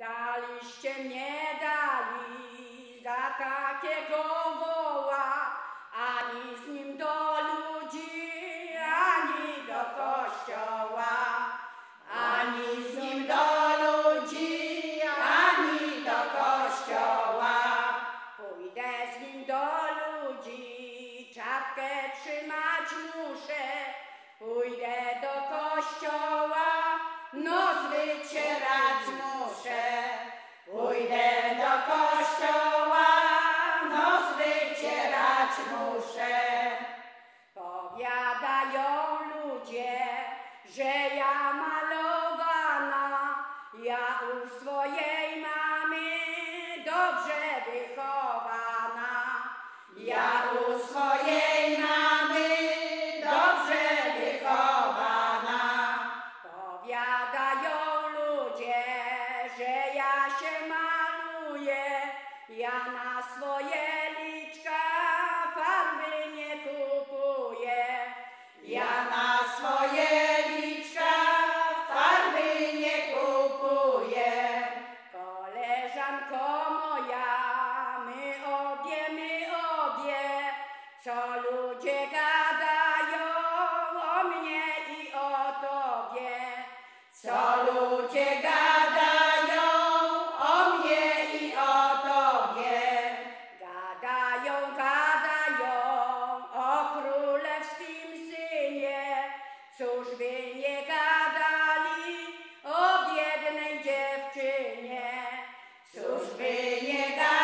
Daliście mnie dali za takiego woła, ani z nim do ludzi, ani do kościoła. Ani z nim do ludzi, ani do kościoła. Pójdę z nim do ludzi, czapkę trzymać muszę. Pójdę do kościoła, nos wycierać muszę. Pójdę do kościoła, nos wycierać muszę. Powiadają ludzie, że ja malowana, ja u swojej mamy dobrze wychowana. Ja u swojej mamy dobrze wychowana. Powiadają ludzie, że ja się maluję, ja na swoje liczka farby nie kupuję. Ja na swoje liczka farby nie kupuję. Koleżanko moja, my obie, co ludzie gadają o mnie i o tobie. Co ludzie gadają o mnie i o tobie. Gadają o królewskim synie. Cóż by nie gadali o biednej dziewczynie. Cóż by nie gadali